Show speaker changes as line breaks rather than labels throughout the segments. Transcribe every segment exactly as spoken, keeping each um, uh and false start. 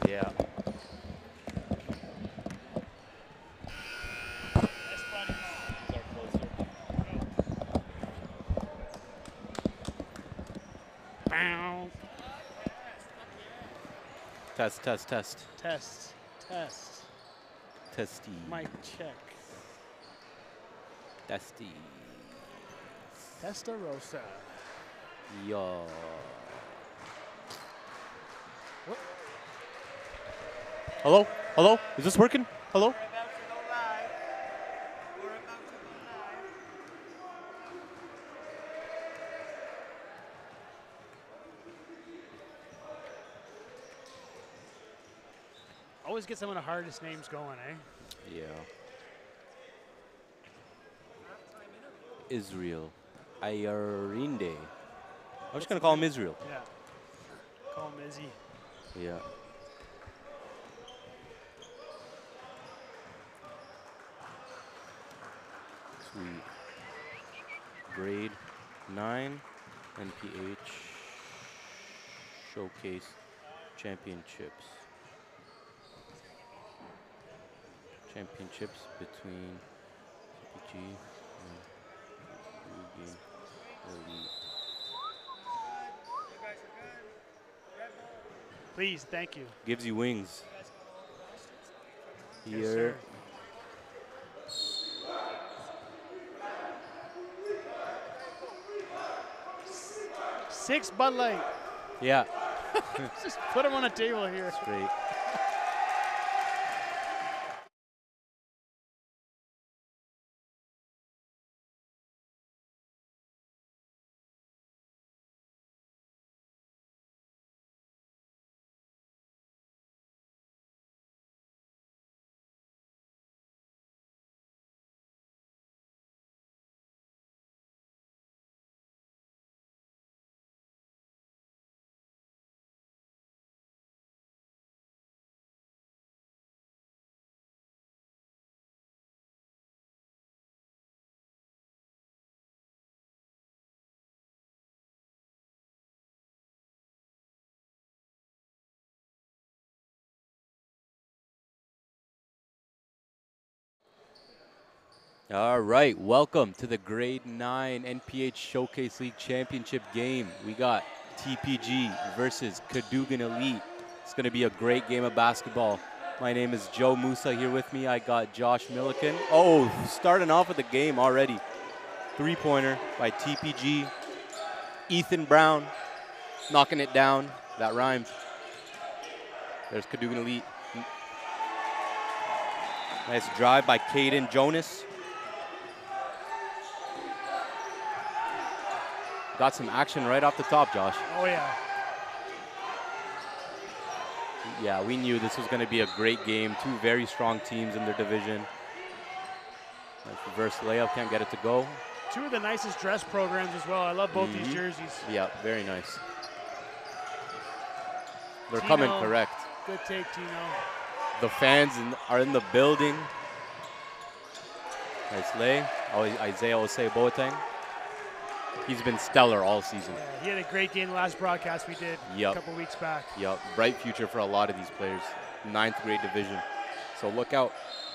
Yeah. Test, test, test.
Test, test.
Testy.
Mic check.
Testy.
Testarossa.
Yo.
What?
Hello? Hello? Is this working? Hello?
We're about to go live. We're about to go live.
Always get some of the hardest names going, eh?
Yeah. Israel. Ayarinde. I'm just gonna call him Israel.
Yeah. Call him Izzy.
Yeah. Sweet. Grade nine N P H Showcase Championships. Championships between C P G and Ruby Elite.
You guys are good. Red Bull.
Please, thank you.
Gives you wings.
Yes,
Here.
sir. Six Bud Light.
Yeah.
Just put them on a table here.
Great. All right, welcome to the Grade nine N P H Showcase League Championship game. We got T P G versus Cadogan Elite. It's going to be a great game of basketball. My name is Joe Musa. Here with me, I got Josh Milliken. Oh, starting off with the game already. Three-pointer by T P G. Ethan Brown knocking it down. That rhymes. There's Cadogan Elite. Nice drive by Caden Jonas. Got some action right off the top, Josh.
Oh, yeah.
Yeah, we knew this was going to be a great game. Two very strong teams in their division. Nice reverse layup, can't get it to go.
Two of the nicest dress programs as well. I love both
Mhm.
these jerseys.
Yeah, very nice. They're
Tino,
coming correct.
Good take, Tino.
The fans in, are in the building. Nice lay. Oh, Isaiah Osei Boateng. He's been stellar all season.
Yeah, he had a great game the last broadcast we did
Yep.
a couple weeks back.
Yep, bright future for a lot of these players. Ninth grade division. So look out.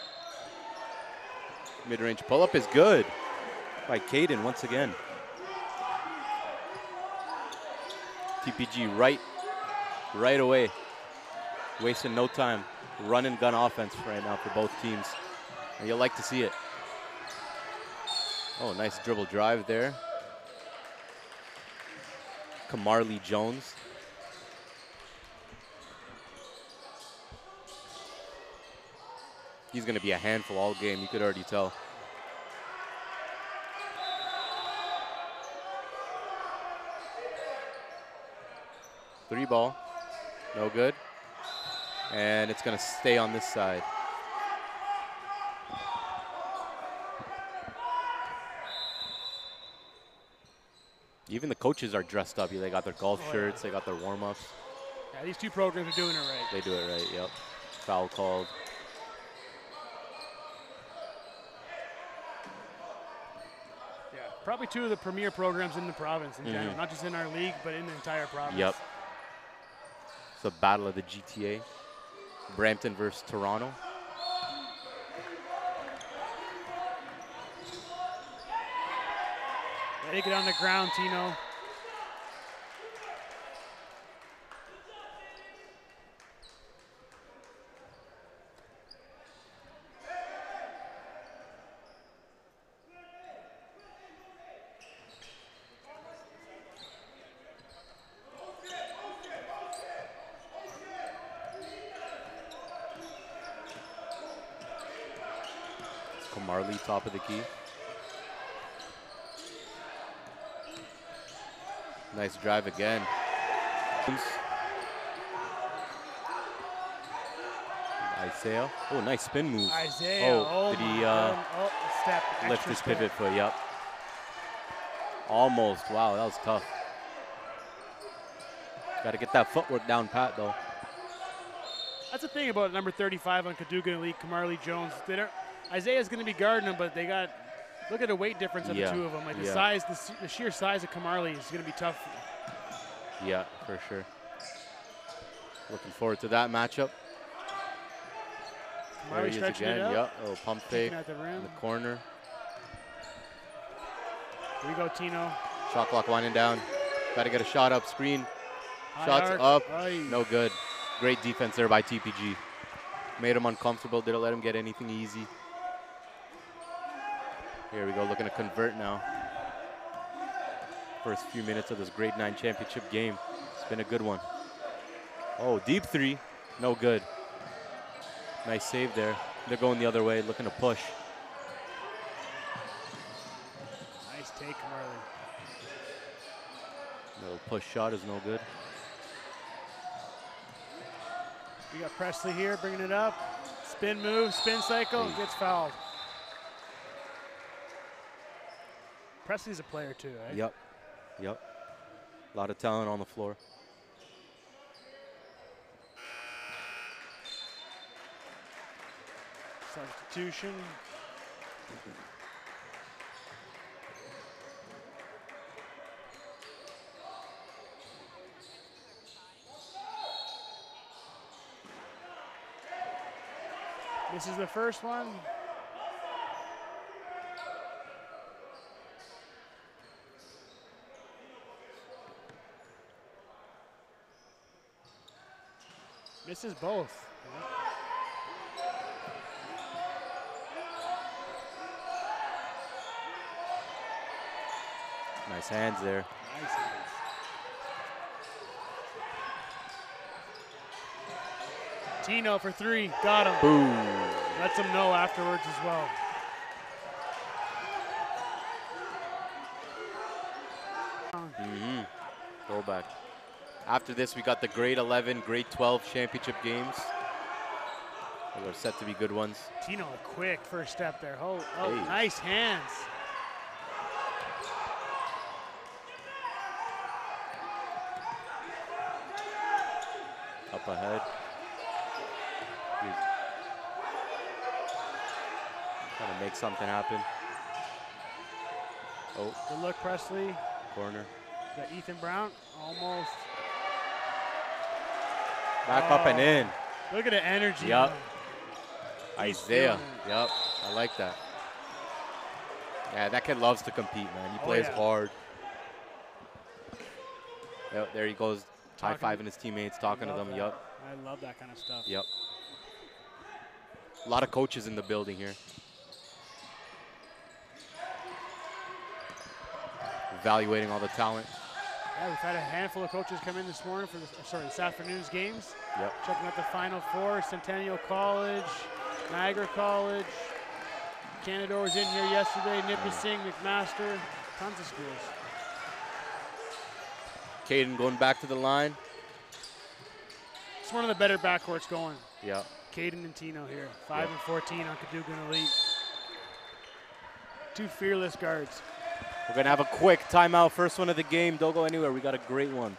Mid-range pull-up is good by Caden once again. T P G right, right away. Wasting no time. Run and gun offense right now for both teams. And you'll like to see it. Oh, nice dribble drive there. Kamarly Jones. He's going to be a handful all game, you could already tell. Three ball, no good. And it's going to stay on this side. Even the coaches are dressed up. They got their golf
Oh,
shirts,
yeah.
they got their warm-ups.
Yeah, these two programs are doing it right.
They do it right, yep. Foul called.
Yeah, probably two of the premier programs in the province in
Mhm.
general, not just in our league, but in the entire province.
Yep. It's the battle of the G T A. Brampton versus Toronto.
Take it on the ground, Tino.
Marley, top of the key. Nice drive again. Isaiah. Oh, nice spin move.
Isaiah.
Oh,
oh
did he uh,
oh, step,
lift his
step.
pivot foot? Yep. Almost. Wow, that was tough. Got to get that footwork down pat, though.
That's the thing about number thirty-five on Cadogan Elite, Kamarly Jones. They don't, Isaiah's going to be guarding him, but they got, look at the weight difference of
yeah.
the two of them. Like the
yeah.
size, the, the sheer size of Kamarly is going to be tough.
Yeah, for sure. Looking forward to that matchup.
Kamarly stretching
again.
it out.
Yep. Oh, pump fake
at the rim.
in the corner.
Here we go, Tino.
Shot clock winding down. Got to get a shot up. Screen.
High
Shots
arc.
up.
Aye.
No good. Great defense there by T P G. Made him uncomfortable. Didn't let him get anything easy. Here we go. Looking to convert now. First few minutes of this grade nine championship game. It's been a good one. Oh, deep three. No good. Nice save there. They're going the other way, looking to push.
Nice take, Kamarly.
Little push shot is no good.
We got Presley here, bringing it up. Spin move, spin cycle,
Hey.
gets fouled. Presley's a player too, right?
Yep. Yep. A lot of talent on the floor.
Substitution. This is the first one. Misses both.
Nice hands there.
Nice hands. Tino for three, got him.
Boom.
Lets him know afterwards as well.
Mm-hmm. Throwback. After this, we got the grade eleven, grade twelve championship games. Those are set to be good ones.
Tino, a quick first step there. Oh, oh
Hey.
nice hands.
Up ahead. He's trying to make something happen. Oh,
Good look, Presley.
corner.
Got Ethan Brown, almost.
Back up and
Oh.
in.
Look at the energy.
Yup.
man. He's
Isaiah.
feeling it.
Yep. I like that. Yeah, that kid loves to compete, man. He
Oh,
plays
yeah.
hard. Yep, there he goes,
Talking-
high-fiving his teammates, talking to
Love
them.
that.
Yep.
I love that kind of stuff.
Yep. A lot of coaches in the building here. Evaluating all the talent.
Yeah, we've had a handful of coaches come in this morning for this, sorry, this afternoon's games.
Yep.
Checking out the Final Four, Centennial College, Niagara College. Canada was in here yesterday, Nipissing, McMaster, tons of schools.
Caden going back to the line.
It's one of the better backcourts going.
Yep.
Caden and Tino here, five
Yep.
and fourteen on Cadogan Elite. Two fearless guards.
We're going to have a quick timeout. First one of the game. Don't go anywhere. We got a great one.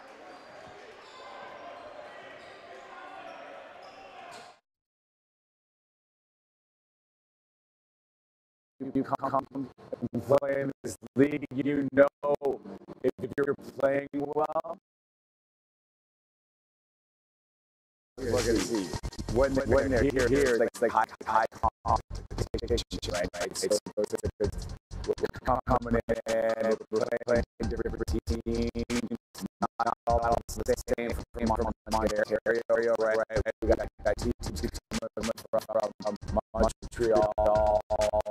You come and play in this league, you know if you're playing well, we're gonna see. When, when they're here, here it's like, it's like high, high competition, right? right? So it's, it's, we're coming in, we're playing different teams, not all the same from Ontario, right? right? We got that team coming from Montreal.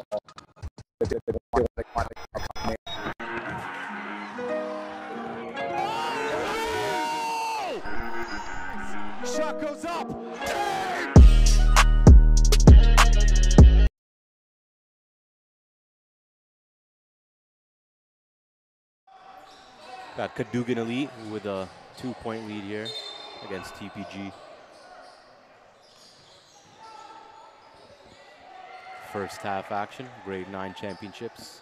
Shot goes up.
Got Cadogan Elite with a two-point lead here against T P G. First half action, grade nine championships.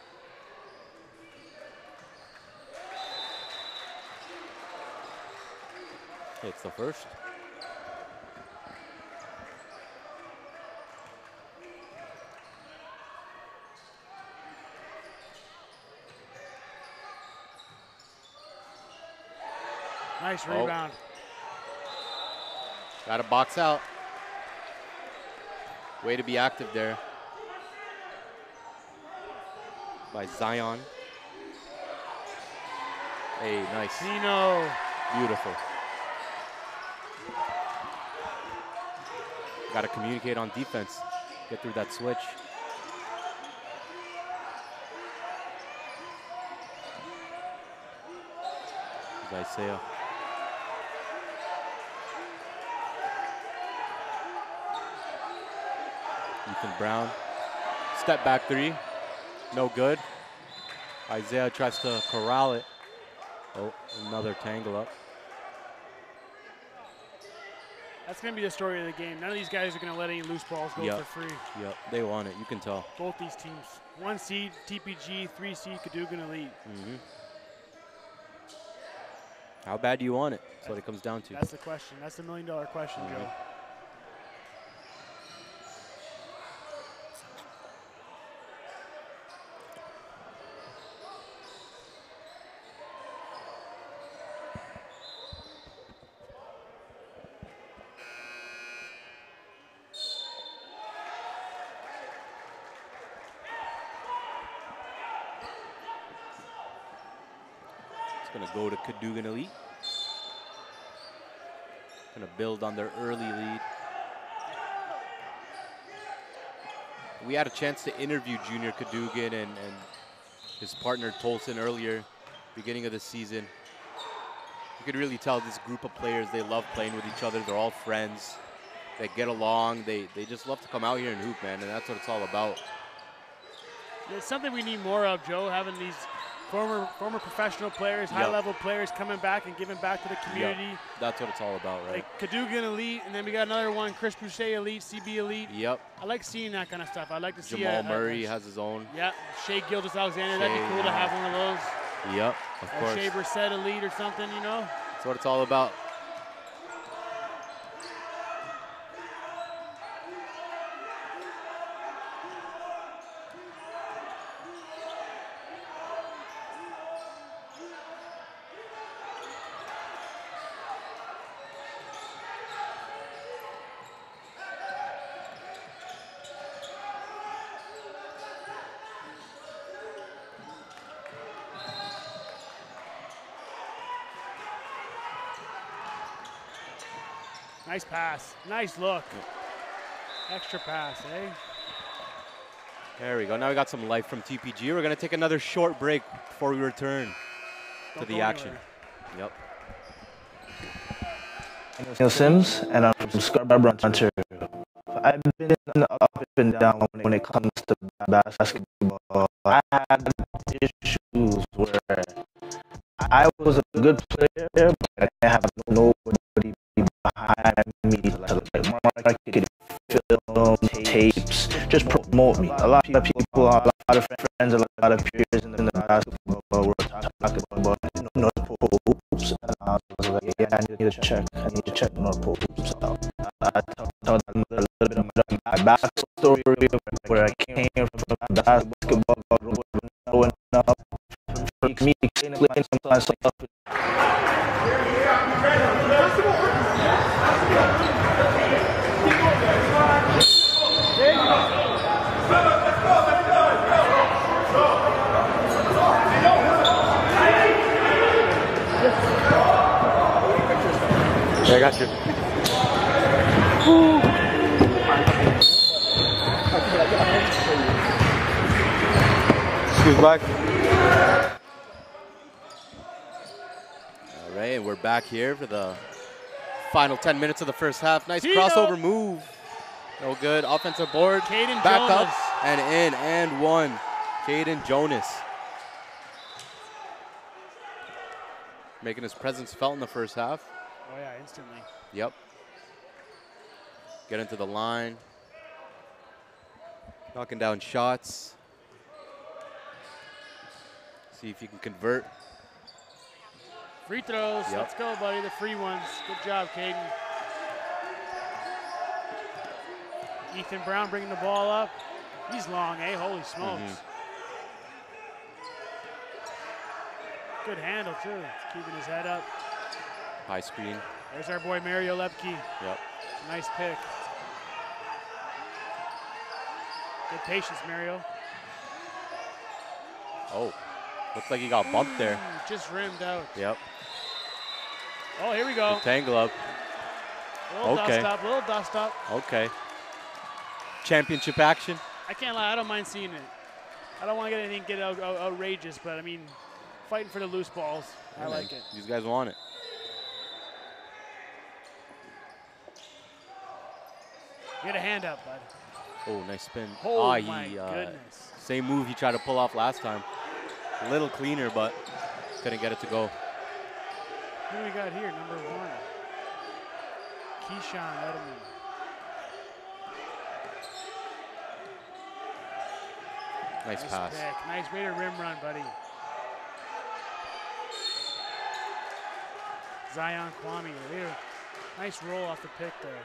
It's the first.
Nice
Oh.
rebound.
Got to box out. Way to be active there by Zion. Hey, nice.
Zeno.
Beautiful. Got to communicate on defense. Get through that switch. There's Isaiah. Ethan Brown. Step back three. No good. Isaiah tries to corral it. Oh, another tangle up.
That's going to be the story of the game. None of these guys are going to let any loose balls go
Yep.
for free.
Yep, they want it. You can tell.
Both these teams. One seed, T P G, three seed, Cadogan Elite.
Mm-hmm. How bad do you want it? That's what it comes down to.
That's the question. That's the million dollar question,
Mhm.
Joe.
It's going to go to Cadogan Elite. Going to build on their early lead. We had a chance to interview Junior Cadogan and, and his partner Tolson earlier, beginning of the season. You could really tell this group of players, they love playing with each other. They're all friends. They get along. They, they just love to come out here and hoop, man, and that's what it's all about.
It's something we need more of, Joe, having these former former professional players,
Yep.
high-level players coming back and giving back to the community.
Yep. That's what it's all about, right?
Like Cadogan Elite, and then we got another one, Chris Boucher Elite, C B Elite.
Yep.
I like seeing that kind of stuff. I like to see
Jamal
a, a-
Murray
a-
has his own.
Yeah, Shea Gildas Alexander. That'd
Shea,
be cool to
yeah.
have one of those.
Yep, of
Or
course.
Shea Brissett Elite or something, you know?
That's what it's all about.
Nice pass. Nice look. Extra pass, eh?
There we go. Now we got some life from T P G. We're going to take another short break before we return to
Don't
the
go
action.
anywhere.
Yep.
Neil Sims, and I'm from Scarborough, Ontario. I've been up and down when it comes to basketball. I had issues where I was a good player, but I didn't have nobody behind me to like market, film, tapes, just promote me. A lot of people, a lot of friends, a lot of peers in the basketball world talking about North Hoops. And I was like, yeah, I need to check. I need to check North Hoops out. I told them a little bit of my backstory, where I came from, basketball, growing up. For me, explaining myself.
Yeah, I got you. Excuse back. All right, and we're back here for the final ten minutes of the first half. Nice
Tito.
crossover move. No good. Offensive board.
Caden
Back
Jonas.
up and in and one. Caden Jonas. Making his presence felt in the first half.
Oh, yeah, instantly.
Yep. Get into the line. Knocking down shots. See if you can convert.
Free throws.
Yep.
Let's go, buddy. The free ones. Good job, Caden. Ethan Brown bringing the ball up. He's long, eh? Holy smokes.
Mm-hmm.
Good handle, too. Keeping his head up.
High screen.
There's our boy Mario Lepke.
Yep.
Nice pick. Good patience, Mario.
Oh, looks like he got bumped there.
Mm, just rimmed out.
Yep.
Oh, here we go.
Good tangle up.
Little
Okay.
dust up, little dust up.
Okay. Championship action.
I can't lie, I don't mind seeing it. I don't want to get anything get out, out, outrageous, but I mean, fighting for the loose balls, I
Yeah,
like
man.
it.
These guys want it.
Get a hand up, bud.
Oh, nice spin.
Oh
ah,
my
he, uh,
goodness.
Same move he tried to pull off last time. A little cleaner, but couldn't get it to go.
Who do we got here? Number one. Keyshawn Edelman.
Nice,
Nice
pass.
pick. Nice way to rim run, buddy. Zion Kwame. There. Nice roll off the pick there.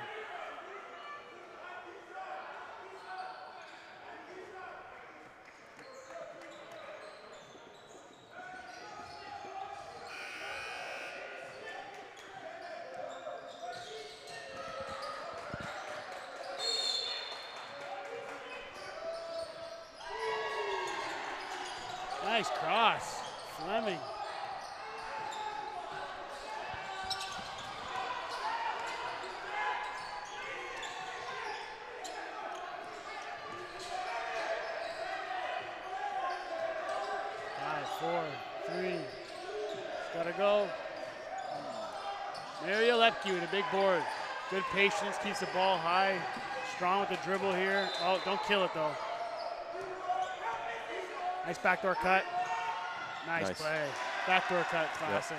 Nice cross. Fleming. Five, four, three. Gotta go. Mario Lepke with a big board. Good patience, keeps the ball high. Strong with the dribble here. Oh, don't kill it though. Nice backdoor cut. Nice,
Nice.
play. Backdoor cut, classic.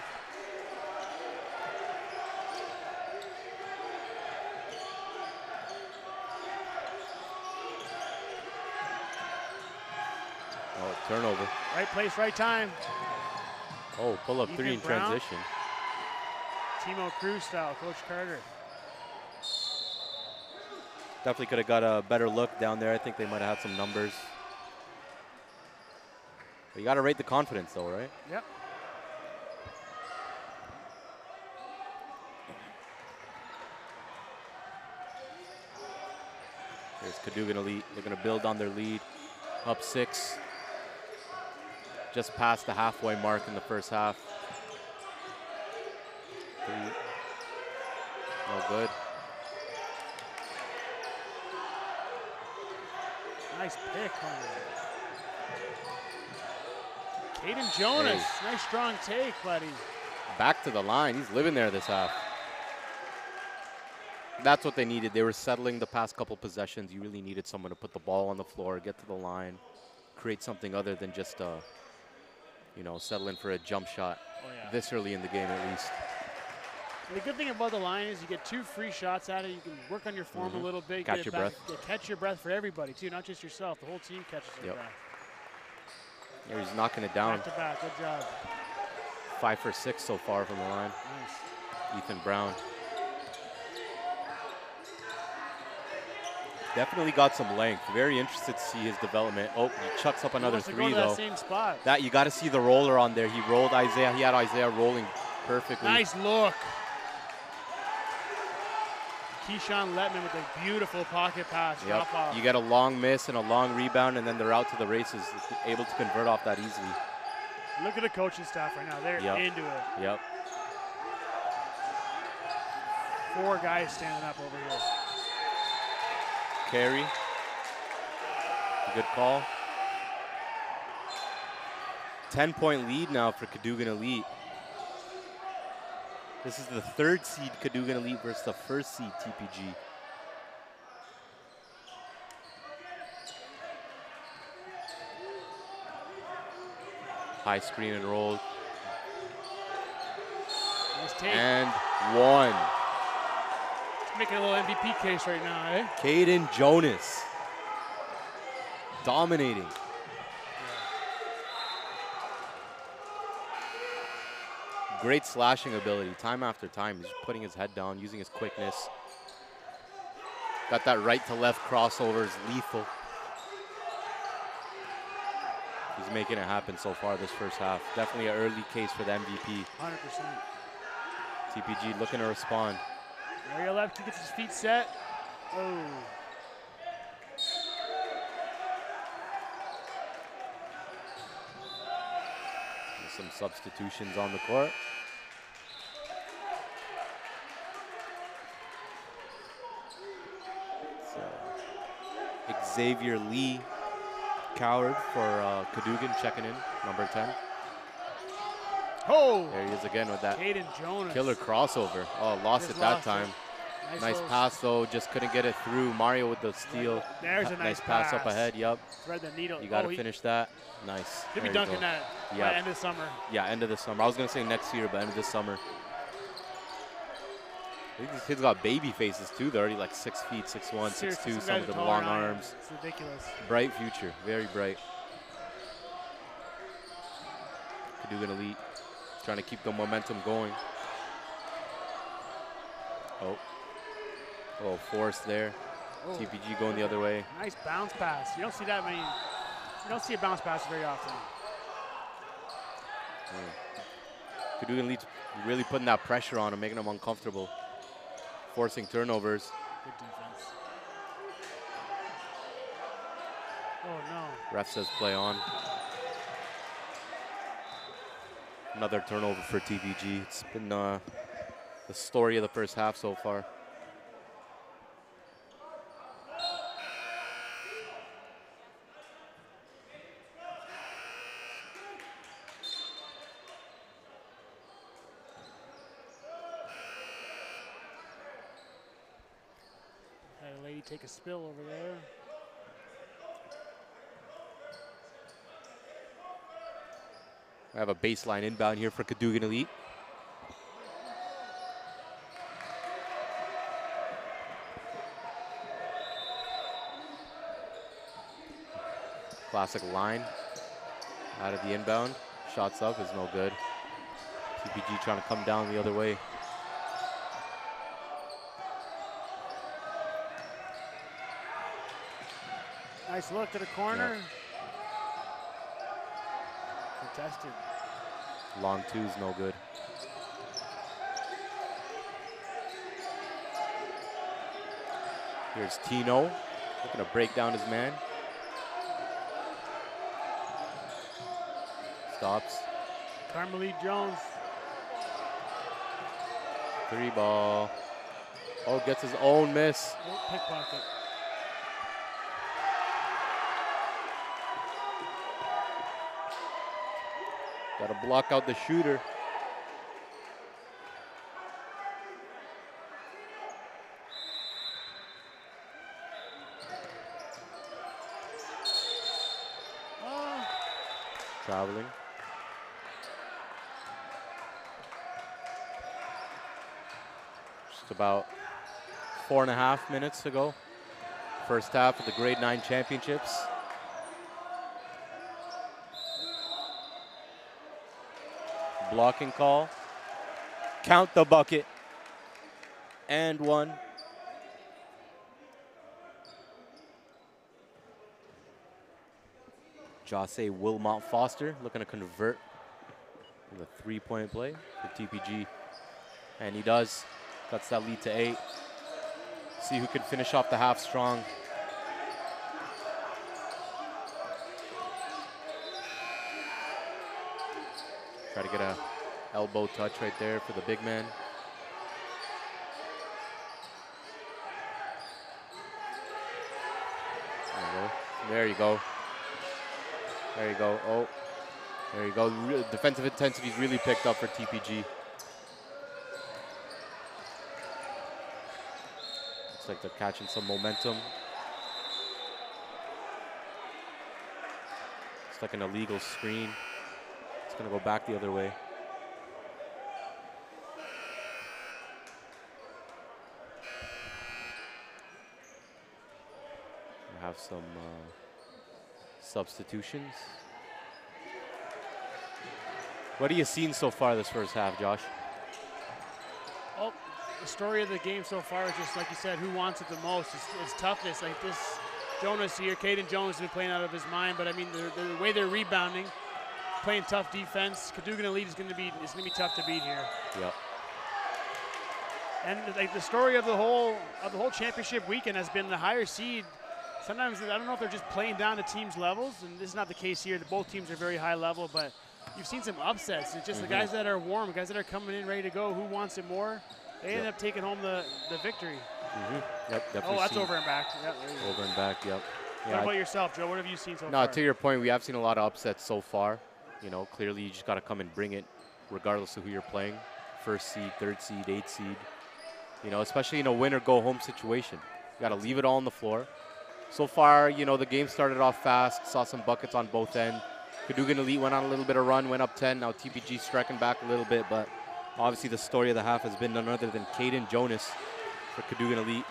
Oh, turnover.
Right place, right time.
Oh, pull up
Ethan
three in
Brown.
transition.
Timo Cruz style, Coach Carter.
Definitely could have got a better look down there. I think they might have had some numbers. But you got to rate the confidence, though, right?
Yep.
Here's Cadogan Elite. They're going to build on their lead. Up six. Just past the halfway mark in the first half. Three. No good.
Nice pick, Hunter. Caden Jonas,
Hey.
nice strong take, buddy.
Back to the line. He's living there this half. That's what they needed. They were settling the past couple possessions. You really needed someone to put the ball on the floor, get to the line, create something other than just, uh, you know, settle in for a jump shot
Oh, yeah.
this early in the game at least.
The good thing about the line is you get two free shots at it. You can work on your form
Mhm.
a little bit.
Catch
get it
your
back,
breath.
yeah, catch your breath for everybody, too, not just yourself. The whole team catches their
Yep.
breath.
Yeah, he's knocking it down.
Back to back, good job.
Five for six so far from the line.
Nice.
Ethan Brown. Definitely got some length. Very interested to see his development. Oh, he chucks up
He
another
wants to
three,
go to
though.
that same spot.
That you got to see the roller on there. He rolled Isaiah. He had Isaiah rolling perfectly.
Nice look. Keyshawn Letman with a beautiful pocket pass.
Yep.
Drop off.
You get a long miss and a long rebound, and then they're out to the races, able to convert off that easily.
Look at the coaching staff right now. They're
Yep.
into it.
Yep.
four guys standing up over here.
Carry. Good call. ten point lead now for Cadogan Elite. This is the third seed Cadogan Elite versus the first seed T P G. High screen and roll.
Nice take.
And one.
He's making a little M V P case right now, eh?
Caden Jonas. Dominating. Great slashing ability, time after time. He's just putting his head down, using his quickness. Got that right to left crossover, is lethal. He's making it happen so far this first half. Definitely an early case for the M V P.
one hundred percent.
T P G looking to respond.
Mario left, he gets his feet set. Oh.
Some substitutions on the court. So, Xavier Lee, Coward for uh, Cadogan checking in, number ten.
Oh!
There he is again with that
Caden Jonas.
killer crossover. Oh, lost
Just
it that
lost
time.
it. Nice,
Nice
little-
pass though, just couldn't get it through. Mario with the steal.
There's a
Ha-
nice
pass.
pass.
up ahead, yup.
Thread the needle.
You gotta
oh, he,
finish that. Nice.
He'll be
There you
dunking
go.
that
Yeah.
by end of summer.
Yeah, end of the summer. I was gonna say next year, but end of this summer. I think these kids got baby faces too. They're already like six feet, six one, six
Seriously,
two.
some
Some
guys
of
are
them
taller
long
than I am.
arms.
It's ridiculous.
Bright future, very bright. Cadogan Elite trying to keep the momentum going. Oh, oh, force there.
Oh.
T P G going the other way.
Nice bounce pass. You don't see that many. You don't see a bounce pass very often.
Cadogan Elite really putting that pressure on him, making him uncomfortable, forcing turnovers.
Good defense. Oh no.
Ref says play on. Another turnover for T P G. It's been uh, the story of the first half so far.
Had a lady take a spill over there.
I have a baseline inbound here for Cadogan Elite. Classic line out of the inbound. Shots up is no good. T P G trying to come down the other way.
Nice look to the corner. Contested.
Long two's no good. Here's Tino looking to break down his man. Stops.
Carmelite Jones.
Three ball. Oh, gets his own miss.
Oh, pickpocket.
Got to block out the shooter.
Oh.
Traveling. Just about four and a half minutes to go. First half of the grade nine championships. Blocking call. Count the bucket. And one. Jose Wilmot Foster looking to convert with a three-point play for T P G. And he does. Cuts that lead to eight. See who can finish off the half strong. Try to get a elbow touch right there for the big man. go. There you go. There you go. Oh, there you go. Re defensive intensity's really picked up for T P G. Looks like they're catching some momentum. It's like an illegal screen. It's gonna go back the other way. We have some uh, substitutions. What are you seeing so far this first half, Josh?
Oh, the story of the game so far is just like you said, who wants it the most? It's, it's toughness. Like this, Jonas here, Caden Jonas has been playing out of his mind, but I mean, the, the way they're rebounding, playing tough defense. Cadogan Elite is going to be it's going to be tough to beat here.
Yep.
And like the story of the whole of the whole championship weekend has been the higher seed. Sometimes I don't know if they're just playing down the teams' levels, and this is not the case here. Both teams are very high level, but you've seen some upsets. It's just mm-hmm. the guys that are warm, guys that are coming in ready to go. Who wants it more? They yep. end up taking home the the victory.
Mm-hmm. Yep. Definitely.
Oh, that's
seen.
over and back. Yep,
over and back. Yep.
Yeah, what about yourself, Joe? What have you seen so
no,
far?
No, to your point, we have seen a lot of upsets so far. You know, clearly you just got to come and bring it, regardless of who you're playing. First seed, third seed, eighth seed. You know, especially in a win or go home situation. You got to leave it all on the floor. So far, you know, the game started off fast. Saw some buckets on both ends. Cadogan Elite went on a little bit of run, went up ten. Now T P G striking back a little bit, but obviously the story of the half has been none other than Caden Jonas for Cadogan Elite.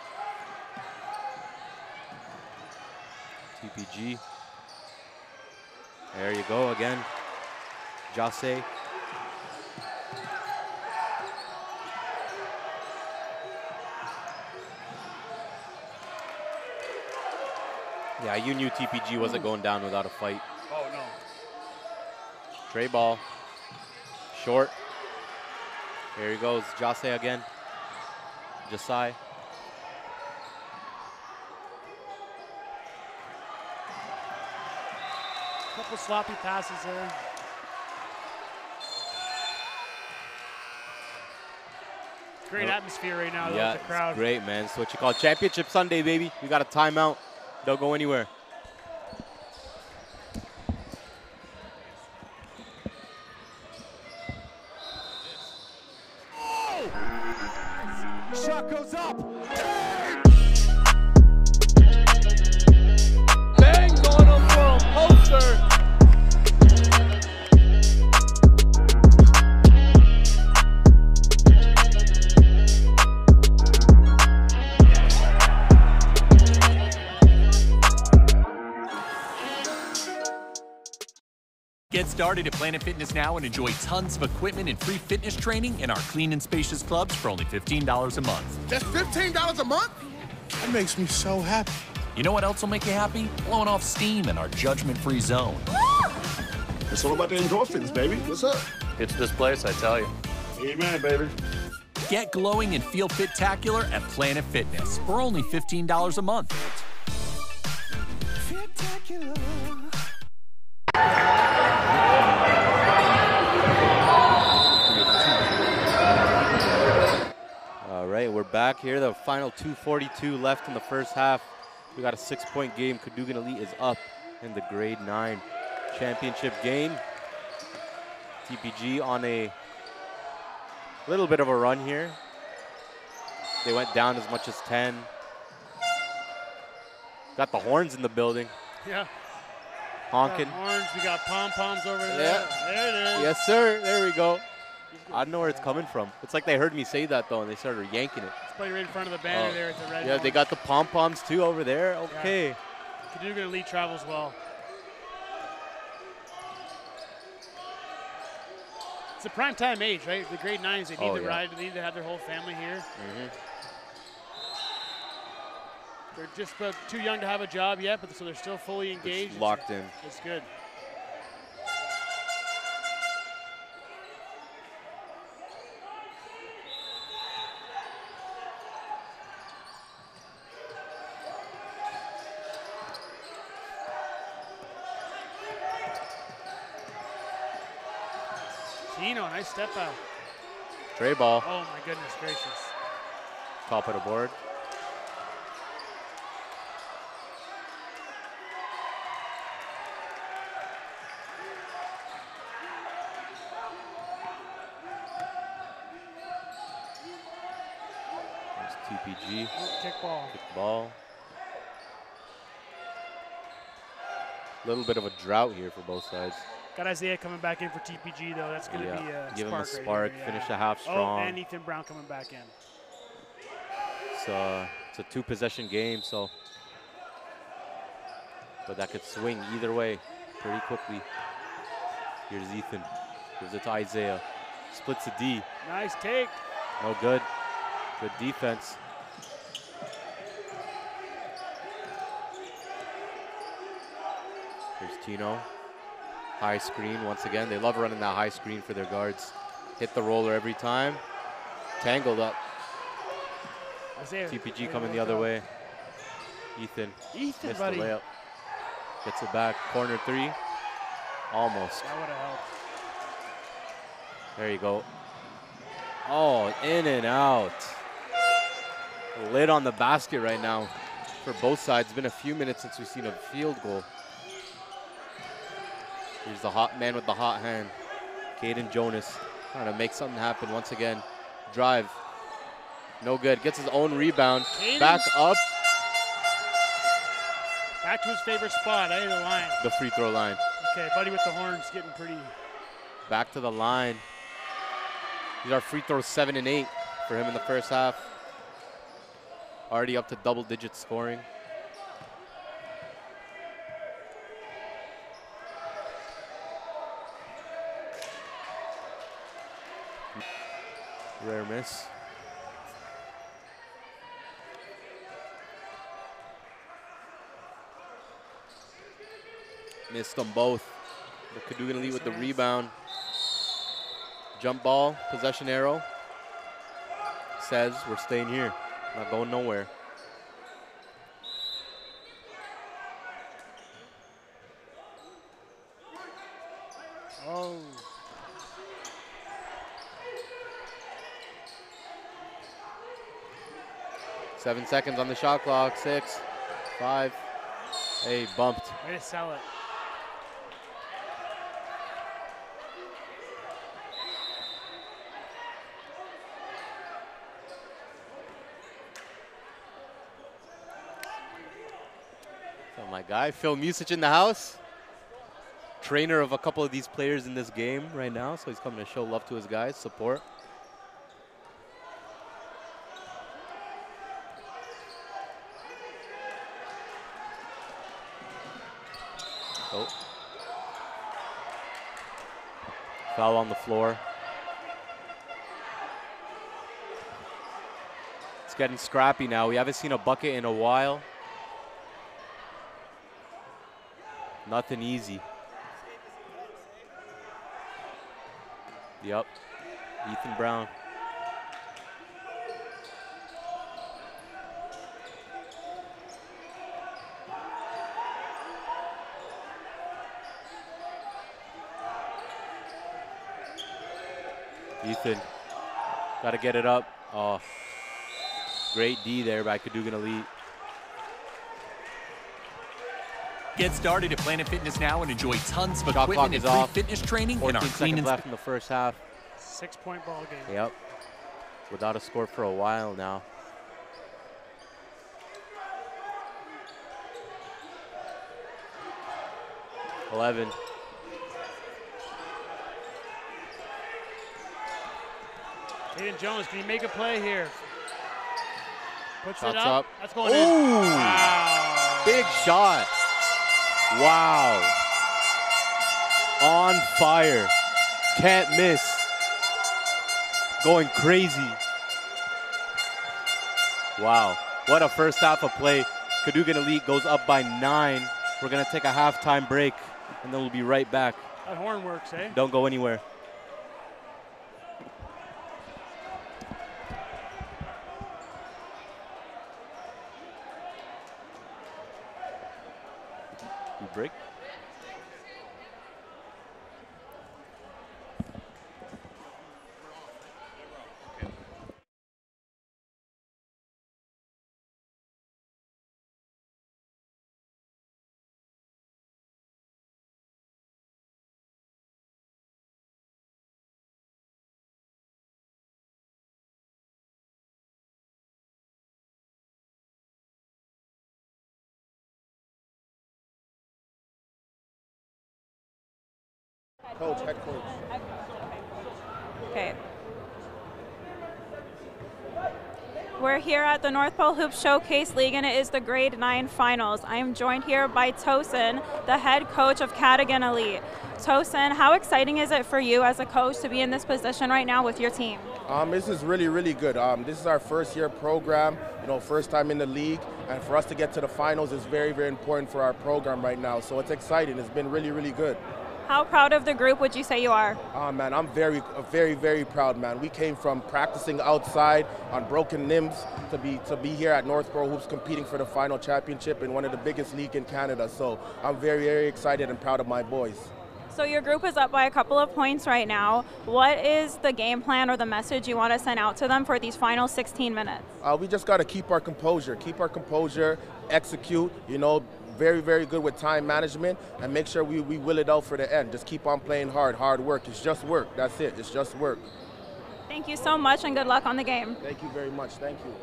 T P G. There you go again. Jase. Yeah, you knew T P G wasn't going down without a fight.
Oh, no.
Tray ball. Short. Here he goes. Jase again. Jasai.
Couple sloppy passes there. Great
oh.
atmosphere right now,
yeah,
though, with the crowd.
Great, man. It's what you call Championship Sunday, baby. We got a timeout. Don't go anywhere.
Shot goes up.
Bangs on him for a poster.
Get started at Planet Fitness now and enjoy tons of equipment and free fitness training in our clean and spacious clubs for only fifteen dollars a month.
Just fifteen dollars a month? That makes me so happy.
You know what else will make you happy? Blowing off steam in our judgment-free zone.
It's all about the endorphins, baby. What's up?
It's this place, I tell you.
Amen, baby.
Get glowing and feel fit-tacular at Planet Fitness for only fifteen dollars a month.
Fit-tacular.
All right, we're back here. The final two forty-two left in the first half. We got a six-point game. Cadogan Elite is up in the grade nine championship game. T P G on a little bit of a run here. They went down as much as ten. Got the horns in the building.
Yeah.
Honking.
We got horns. We got pom-poms over there.
Yeah.
There it is.
Yes, sir. There we go. I don't know where it's coming from. It's like they heard me say that, though, and they started yanking it.
It's probably right in front of the banner
Oh.
there at the red.
Yeah, they got the pom-poms, too, over there. Okay.
Yeah. Cadogan Elite travels well. It's a prime time age, right? The grade nines, they need
Oh,
to
yeah.
ride. They need to have their whole family here.
Mm-hmm.
They're just uh, too young to have a job yet, but so they're still fully engaged.
It's locked in.
It's good. Tino, nice step out.
Tray ball.
Oh my goodness gracious.
Top of the board. T P G.
Oh, kick ball.
Kick ball. A little bit of a drought here for both sides.
Got Isaiah coming back in for T P G, though. That's going to
Yeah.
be a
Give
spark
him a
right
spark,
here,
finish
yeah.
the half strong.
Oh, and Ethan Brown coming back in.
It's, uh, it's a two-possession game, so. But that could swing either way pretty quickly. Here's Ethan. Gives it to Isaiah. Splits a D.
Nice take.
No good. Good defense. Here's Tino. High screen once again. They love running that high screen for their guards. Hit the roller every time. Tangled up.
Isaiah.
T P G
There
coming
you
the other
go.
way. Ethan.
Ethan,
Missed
buddy.
the layup. Gets it back. Corner three. Almost.
That would have helped.
There you go. Oh, in and out. Lid on the basket right now for both sides. It's been a few minutes since we've seen a field goal. Here's the hot man with the hot hand. Caden Jonas trying to make something happen once again. Drive. No good. Gets his own rebound.
Caden.
Back up
Back to his favorite spot, eh, the line.
the free throw line.
Okay, buddy with the horns getting pretty.
Back to the line. These are free throws seven and eight for him in the first half. Already up to double digit scoring. Rare miss. Missed them both. The Cadogan Elite with the rebound. Jump ball, possession arrow. Says we're staying here, not going nowhere.
Oh.
Seven seconds on the shot clock. Six, five. Hey, bumped.
Way to sell it.
Oh, my guy, Phil Musich in the house. Trainer of a couple of these players in this game right now, so he's coming to show love to his guys, support. Oh. Foul on the floor. It's getting scrappy now. We haven't seen a bucket in a while. Nothing easy. Yep. Ethan Brown. Ethan, got to get it up. Oh, great D there by Cadogan Elite.
Get started at Planet Fitness now and enjoy tons of
Shot clock
equipment and
is
free
off.
fitness training in our
fourteen
clean
seconds
and
left in the first half.
Six-point ball game.
Yep. Without a score for a while now. eleven.
Caden Jones, can he make a play here? Puts
Shots
it up.
up.
That's going
Ooh.
in. Wow.
Big shot. Wow. On fire. Can't miss. Going crazy. Wow. What a first half of play. Cadogan Elite goes up by nine. We're going to take a halftime break, and then we'll be right back.
That horn works, eh?
Don't go anywhere. We break?
coach, head coach.
Okay. We're here at the North Pole Hoops Showcase League, and it is the Grade nine Finals. I am joined here by Tosin, the head coach of Cadogan Elite. Tosin, how exciting is it for you as a coach to be in this position right now with your team?
Um, this is really, really good. Um, this is our first year program, you know, first time in the league, and for us to get to the finals is very, very important for our program right now. So it's exciting. It's been really, really good.
How proud of the group would you say you are?
Oh, man, I'm very, very, very proud, man. We came from practicing outside on broken limbs to be to be here at Northborough Hoops competing for the final championship in one of the biggest leagues in Canada. So I'm very, very excited and proud of my boys.
So your group is up by a couple of points right now. What is the game plan or the message you want to send out to them for these final sixteen minutes?
Uh, we just got to keep our composure, keep our composure, execute, you know, very, very good with time management, and make sure we, we will it out for the end. Just keep on playing hard, hard work. It's just work. That's it. It's just work.
Thank you so much, and good luck on the game.
Thank you very much. Thank you.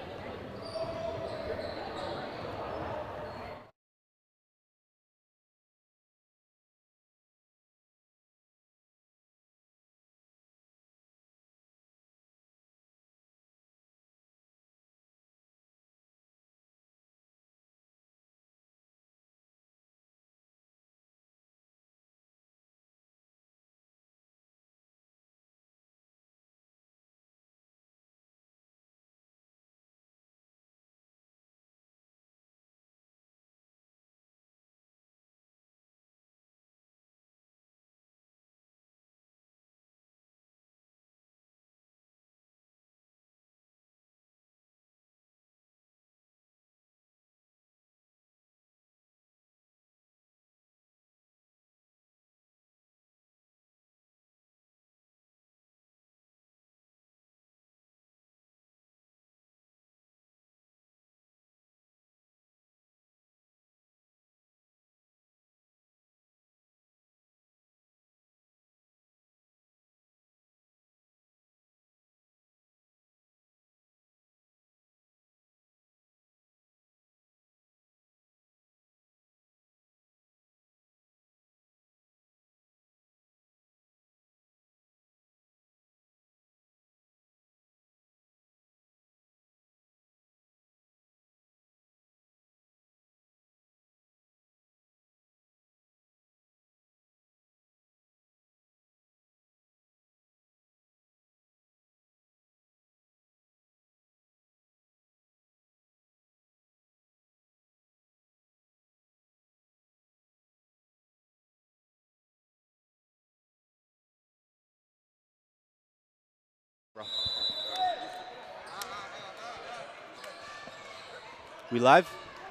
We live?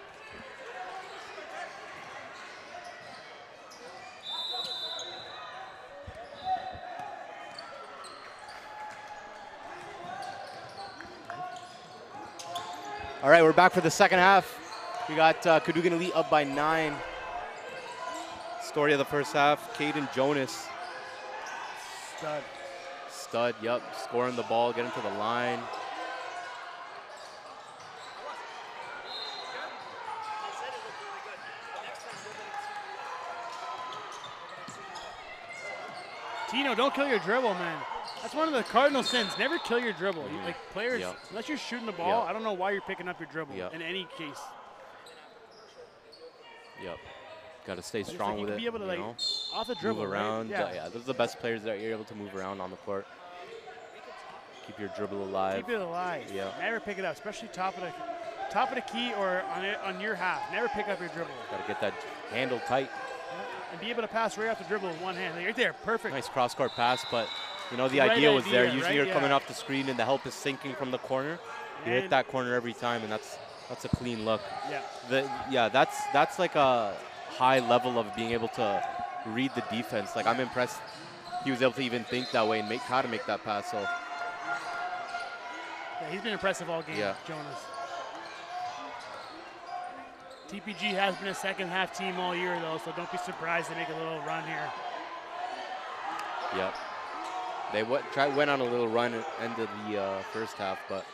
All right, we're back for the second half. We got uh, Cadogan Elite up by nine. Story of the first half, Caden Jonas.
Stud.
Stud, yep, scoring the ball, getting to the line.
Tino, don't kill your dribble, man. That's one of the cardinal sins. Never kill your dribble. You, like players,
Yep.
unless you're shooting the ball,
Yep.
I don't know why you're picking up your dribble
Yep.
in any case.
Yep. Got to stay
Just
strong
like you
with
can
it.
be able to
you
like
know?
off the dribble,
move
right?
around.
Yeah.
Uh, yeah, those are the best players that you're able to move around on the court. Keep your dribble alive.
Keep it alive.
Yeah.
Never pick it up, especially top of the top of the key or on it, on your half. Never pick up your dribble.
Got to get that handle tight.
And be able to pass right off the dribble with one hand. Right there, perfect.
Nice cross-court pass, but you know the
Right
idea was there.
idea,
Usually
right?
you're
Yeah.
coming off the screen and the help is sinking from the corner. You hit
And-
that corner every time, and that's that's a clean look.
Yeah.
The, yeah, that's that's like a high level of being able to read the defense. Like I'm impressed he was able to even think that way and make try to make that pass. So
Yeah, he's been impressive all game,
Yeah.
Jonas. T P G has been a second half team all year though, so don't be surprised to make a little run here.
Yep. They w try, went on a little run at the end of the uh, first half, but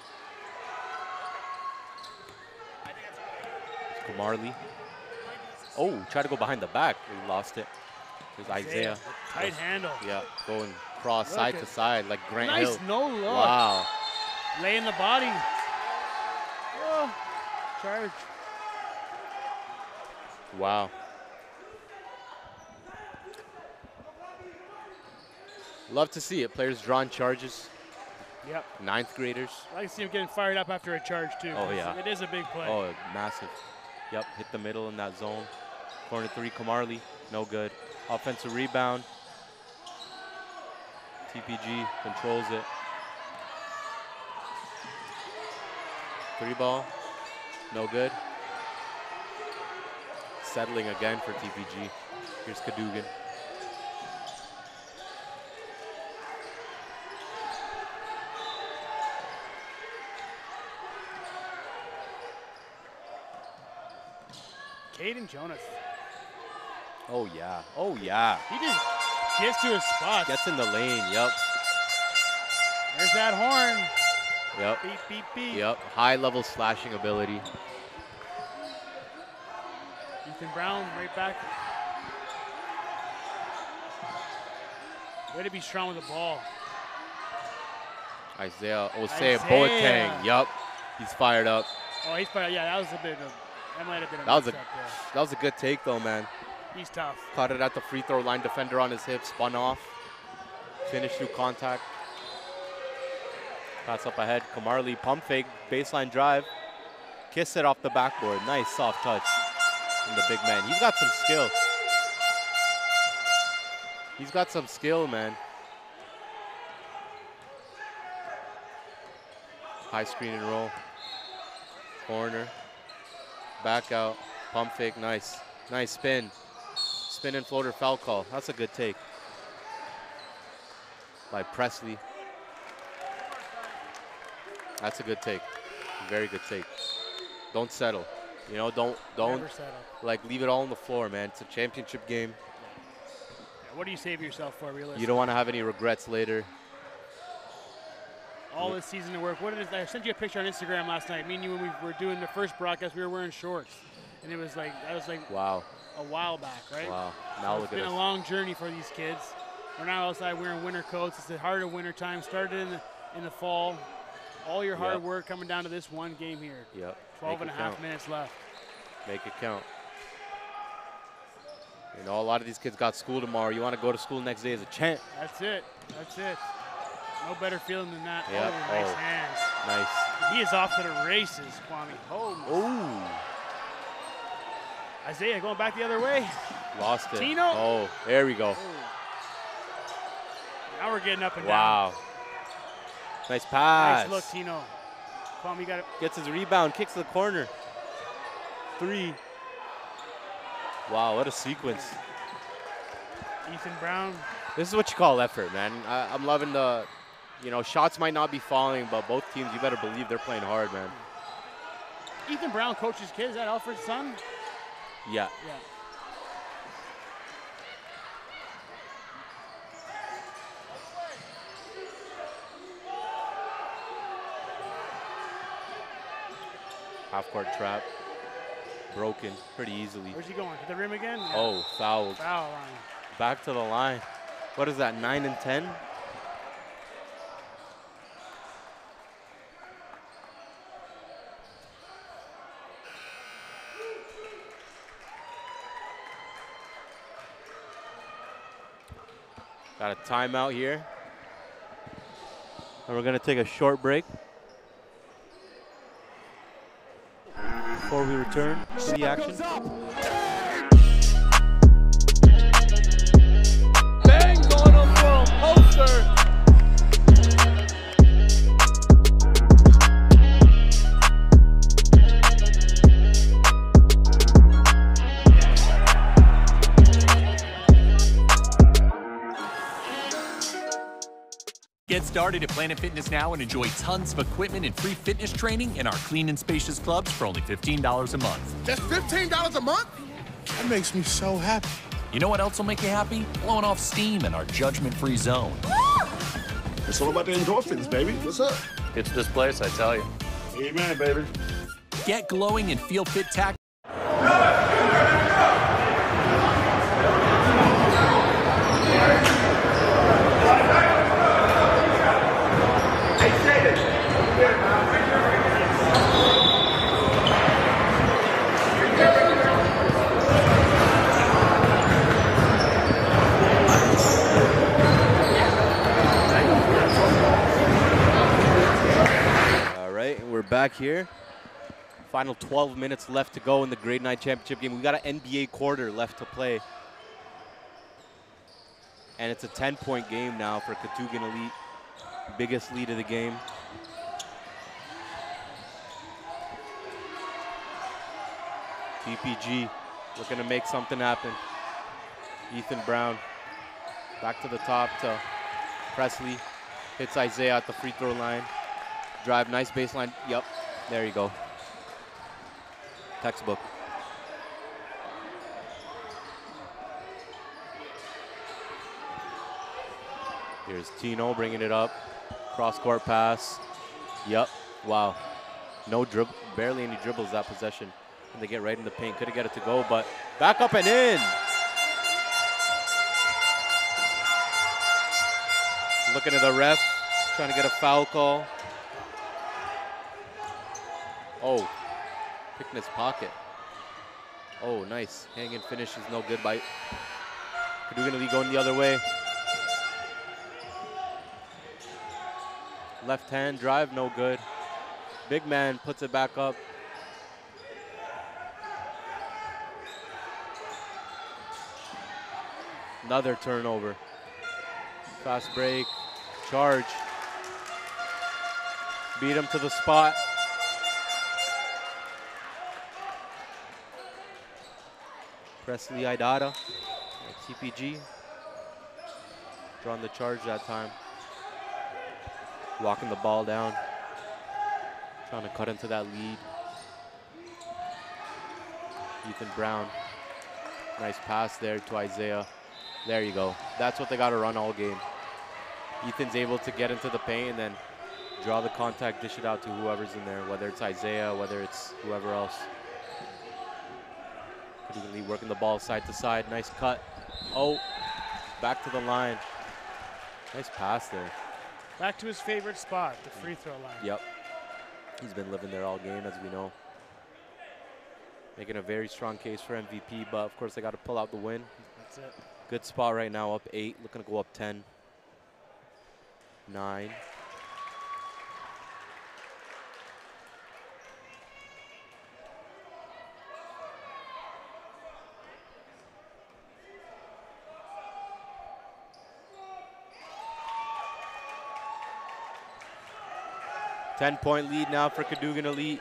Kamarli. Oh, tried to go behind the back. We lost it. There's Isaiah.
Tight handle.
Yeah, going cross
Look
side
at-
to side like Grant
nice
Hill.
no look.
Wow.
Laying the body. Oh, charge.
Wow. Love to see it. Players drawing charges.
Yep.
Ninth graders.
I like to see him getting fired up after a charge, too.
Oh, yeah.
It is a big play.
Oh, massive. Yep, hit the middle in that zone. Corner three, Kamarli, no good. Offensive rebound. T P G controls it. Three ball, no good. Settling again for T P G. Here's Cadogan.
Caden Jonas.
Oh, yeah. Oh, yeah.
He just gets to his spot.
Gets in the lane, yep.
There's that horn.
Yep.
Beep, beep, beep.
Yep. High level slashing ability.
Ethan Brown right back. Way to be strong with the ball.
Isaiah Osei
Isaiah.
Boateng. Yep. He's fired up.
Oh, he's fired. Yeah, that was a bit of, that might have been a
That was a
mix up there.
that was a good take though, man.
He's tough.
Caught it at the free throw line, defender on his hip, spun off. Finished through contact. Pass up ahead. Kamarli pump fake, baseline drive. Kiss it off the backboard. Nice soft touch from the big man. He's got some skill. He's got some skill, man. High screen and roll. Corner. Back out. Pump fake. Nice. Nice spin. Spin and floater foul call. That's a good take by Presley. That's a good take. Very good take. Don't settle. You know, don't don't
Never settle.
like leave it all on the floor, man. It's a championship game.
Yeah, what do you save yourself for, realistically?
You don't want to have any regrets later.
All this season to work. What it is, I sent you a picture on Instagram last night. Me and you, when we were doing the first broadcast, we were wearing shorts. And it was like, that was like
Wow.
a while back, right?
Wow.
So
Now
it's
look at
been
us.
a long journey for these kids. We're now outside wearing winter coats. It's the heart of winter time. Started in the, in the fall. All your hard
Yep.
work coming down to this one game here.
Yep.
twelve
Make
and a
it
half
count.
minutes left.
Make it count. You know, a lot of these kids got school tomorrow. You want to go to school next day as a champ.
That's it. That's it. No better feeling than that.
Yep.
Oh, nice
Oh.
hands.
Nice.
He is off to the races, Kwame. Oh.
Ooh.
Isaiah going back the other way.
Lost it.
Tino.
Oh, there we go.
Now we're getting up and
Wow. Nice pass.
down. Nice look, Tino. Kwame, you got it.
Gets his rebound, kicks to the corner. Three. Wow, what a sequence.
Ethan Brown.
This is what you call effort, man. I, I'm loving the, you know, shots might not be falling, but both teams, you better believe they're playing hard, man.
Ethan Brown coaches kids. Is that Alfred's son?
Yeah.
Yeah.
Half court trap. Broken pretty easily.
Where's he going? To the rim again? Yeah.
Oh, fouled.
Foul line.
Back to the line. What is that, nine and ten? Got a timeout here. And we're gonna take a short break before we return to the action.
Bangs on him for a poster.
Get started at Planet Fitness now and enjoy tons of equipment and free fitness training in our clean and spacious clubs for only fifteen dollars a month.
That's fifteen dollars a month? That makes me so happy.
You know what else will make you happy? Blowing off steam in our judgment-free zone.
It's all about the endorphins, baby. What's up?
It's this place, I tell you.
Amen, baby.
Get glowing and feel fit tac.
back here. Final twelve minutes left to go in the grade nine championship game. We got an N B A quarter left to play. And it's a ten point game now for Ketugin Elite. Biggest lead of the game. T P G looking to make something happen. Ethan Brown back to the top to Presley. Hits Isaiah at the free throw line. Drive, nice baseline. Yep, there you go. Textbook. Here's Tino bringing it up. Cross court pass. Yep, wow. No dribble, barely any dribbles that possession. And they get right in the paint. Couldn't get it to go, but back up and in. Looking at the ref, trying to get a foul call. Oh, picked in his pocket. Oh, nice. Hang and finish is no good by Ketugin Elite going the other way. Left hand drive, no good. Big man puts it back up. Another turnover. Fast break, charge. Beat him to the spot. Presley Idada, T P G. Drawing the charge that time. Walking the ball down. Trying to cut into that lead. Ethan Brown. Nice pass there to Isaiah. There you go. That's what they got to run all game. Ethan's able to get into the paint and then draw the contact, dish it out to whoever's in there, whether it's Isaiah, whether it's whoever else. Ketugin Elite working the ball side to side. Nice cut. Oh, back to the line. Nice pass there.
Back to his favorite spot, the free throw line.
Yep. He's been living there all game, as we know. Making a very strong case for M V P, but of course they got to pull out the win.
That's it.
Good spot right now, up eight, looking to go up ten. Nine. ten point lead now for Ketugin Elite.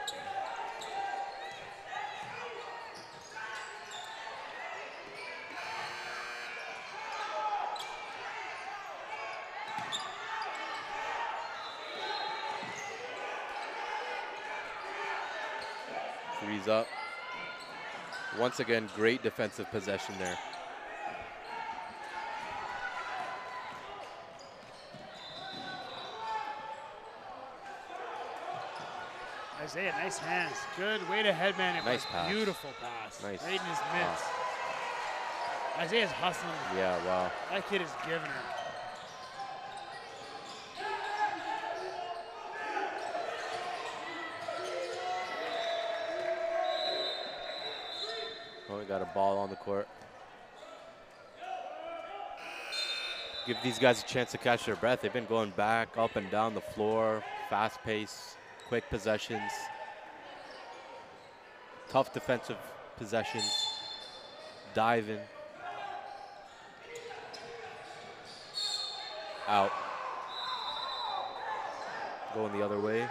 Three's up. Once again, great defensive possession there.
Isaiah, nice hands. Good way to headman it.
Nice pass.
Beautiful pass.
Nice.
Right in his mitts.
Wow.
Isaiah's hustling.
Yeah, wow.
That kid is giving her.
Oh, we got a ball on the court. Give these guys a chance to catch their breath. They've been going back, up and down the floor, fast pace, quick possessions, tough defensive possessions, diving. Out. Going the other way.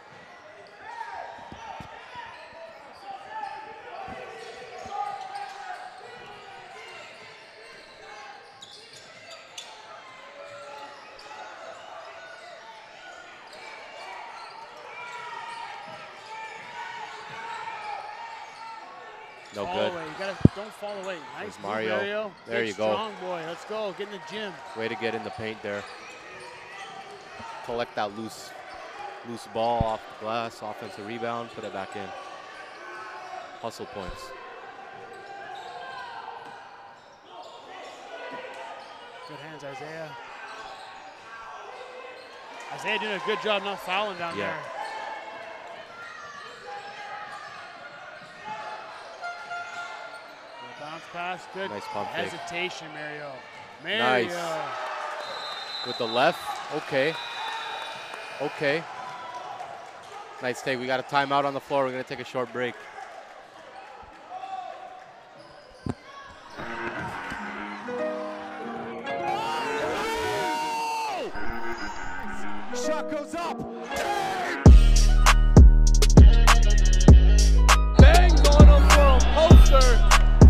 No
fall
good.
Away. You gotta, don't fall away. Nice
There's
move,
Mario.
Mario.
There
Good
you go.
Strong boy. Let's go. Get in the gym.
Way to get in the paint there. Collect that loose, loose ball off the glass. Offensive rebound. Put it back in. Hustle points.
Good hands, Isaiah. Isaiah doing a good job not fouling down
Yeah.
there. Bounce pass, good
Nice pump fake.
hesitation, Mario. Mario.
Nice. With the left, okay. Okay. Nice take. We got a timeout on the floor. We're going to take a short break.
Shot goes up.
Bangs on him for a poster.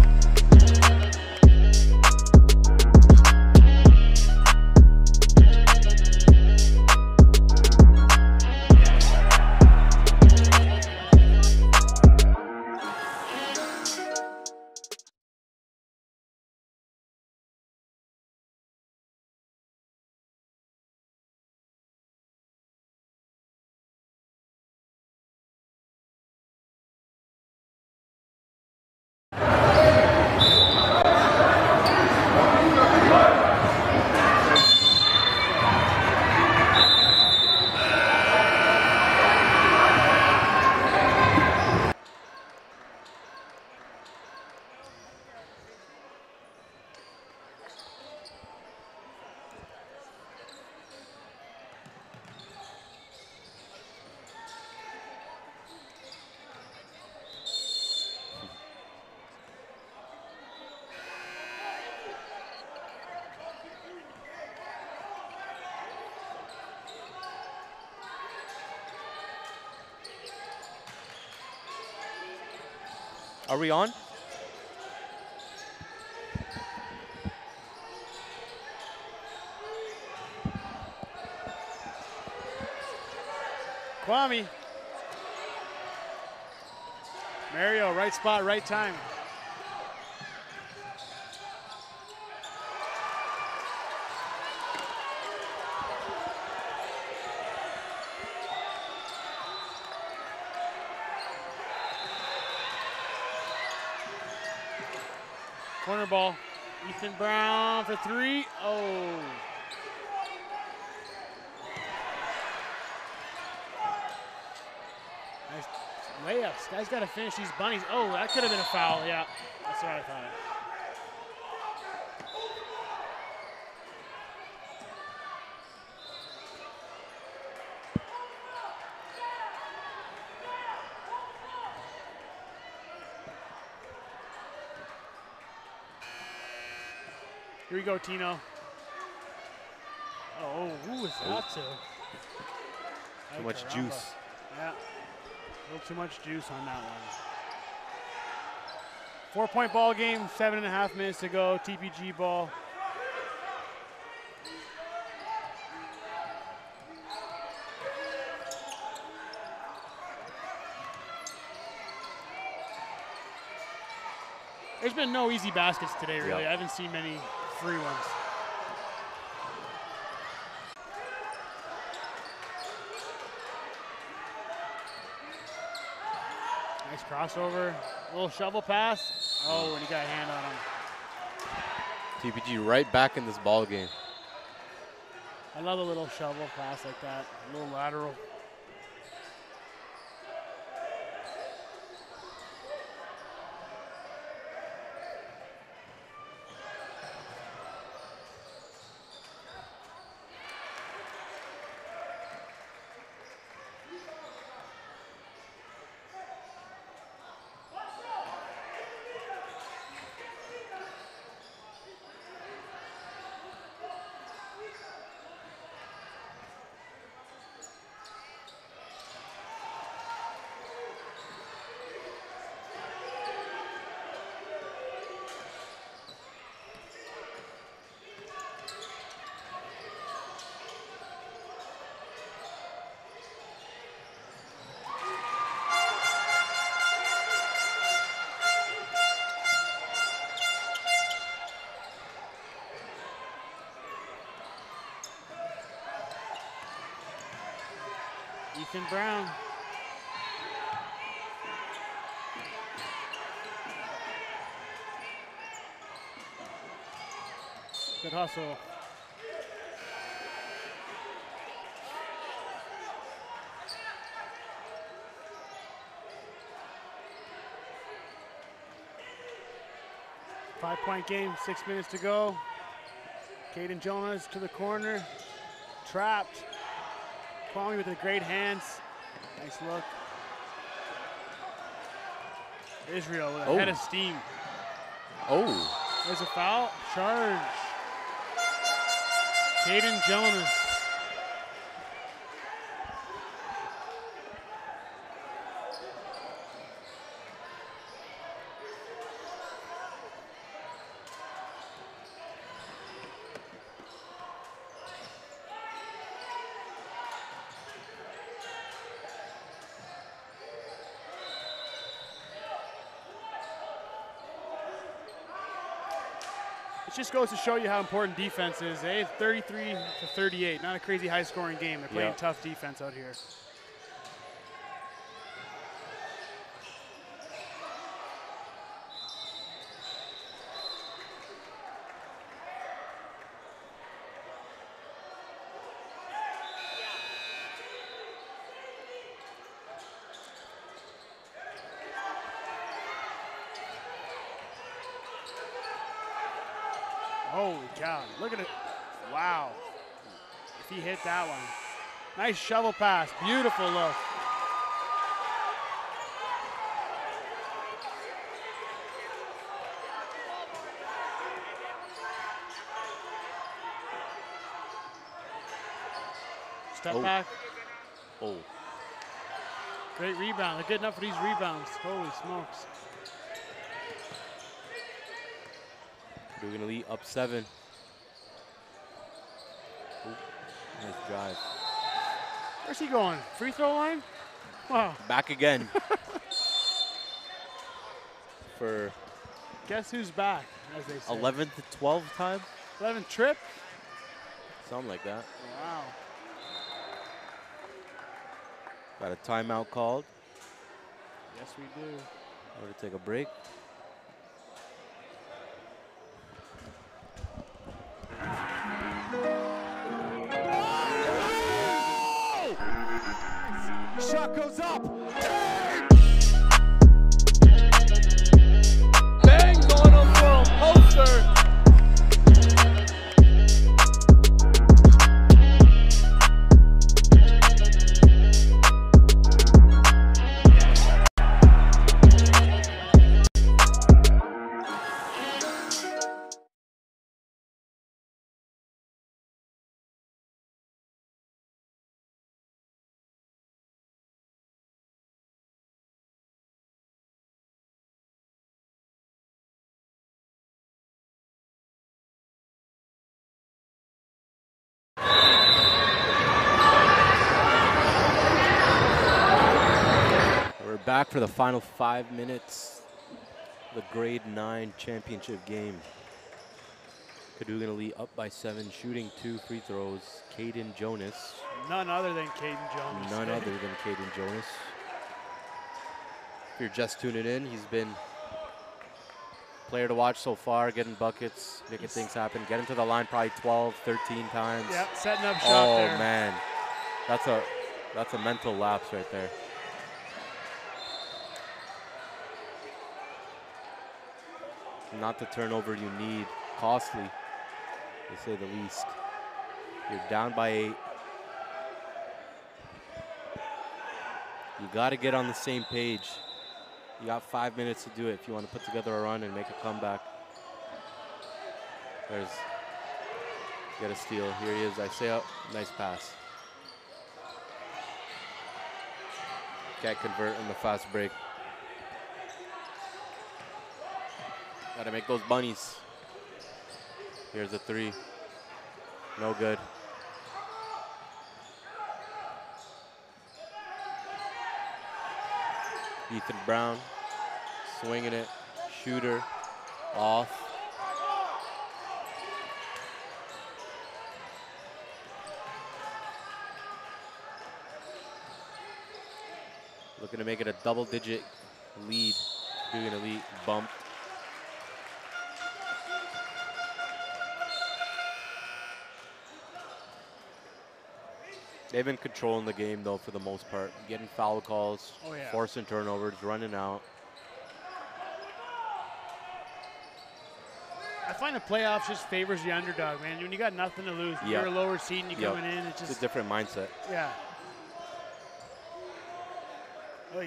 Are we on?
Kwame. Mario, right spot, right time. Corner ball. Ethan Brown for three. Oh. Nice layups. Guy's got to finish these bunnies. Oh, that could have been a foul. Yeah, that's what I thought. Here we go, Tino. Oh, who was that to?
Too much juice.
Yeah, a little too much juice on that one. Four-point ball game, seven and a half minutes to go. T P G ball. There's been no easy baskets today, really.
Yep.
I haven't seen many free ones. Nice crossover. A little shovel pass. Oh, and he got a hand on him.
T P G right back in this ball game.
I love a little shovel pass like that. A little lateral. Ethan Brown. Good hustle. Five-point game, six minutes to go. Caden Jonas to the corner, trapped. Kwame with the great hands. Nice look. Israel with a
Oh.
head of steam.
Oh.
There's a foul. Charge. Caden Jonas. It just goes to show you how important defense is. Eh? thirty-three to thirty-eight, not a crazy high-scoring game. They're playing
Yep.
tough defense out here. Holy cow, look at it. Wow. If he hit that one. Nice shovel pass, beautiful look. Step
Oh.
back,
Oh.
great rebound. They're good enough for these rebounds. Holy smokes.
Cadogan Elite up seven. Ooh, nice drive.
Where's he going? Free throw line? Wow.
Back again. For
Guess who's back, as they say.
eleventh to twelfth time?
eleventh trip?
Something like that.
Wow.
Got a timeout called.
Yes, we do.
We're to take a break.
Shot goes up. Bangs on him for a poster.
We're back for the final five minutes. The grade nine championship game. Cadogan Elite up by seven, shooting two free throws. Caden Jonas.
None other than Caden Jonas.
None other than Caden Jonas. If you're just tuning in, he's been player to watch so far, getting buckets, making
He's
things happen. Getting to the line probably twelve, thirteen times.
Yep, setting up shop
Oh
there.
man, that's a that's a mental lapse right there. Not the turnover you need. Costly, to say the least. You're down by eight. You got to get on the same page. You got five minutes to do it if you want to put together a run and make a comeback. There's, get a steal. Here he is, Isaiah. Nice pass. Can't convert in the fast break. Got to make those bunnies. Here's a three. No good. Ethan Brown swinging it. Shooter off. Looking to make it a double-digit lead. Doing a lead bump. They've been controlling the game, though, for the most part. Getting foul calls,
Oh, yeah.
forcing turnovers, running out.
I find the playoffs just favors the underdog, man. When you got nothing to lose,
Yep.
you're a lower seed and you're
Yep.
coming in, it's
It's
just,
a different mindset.
yeah. Oy.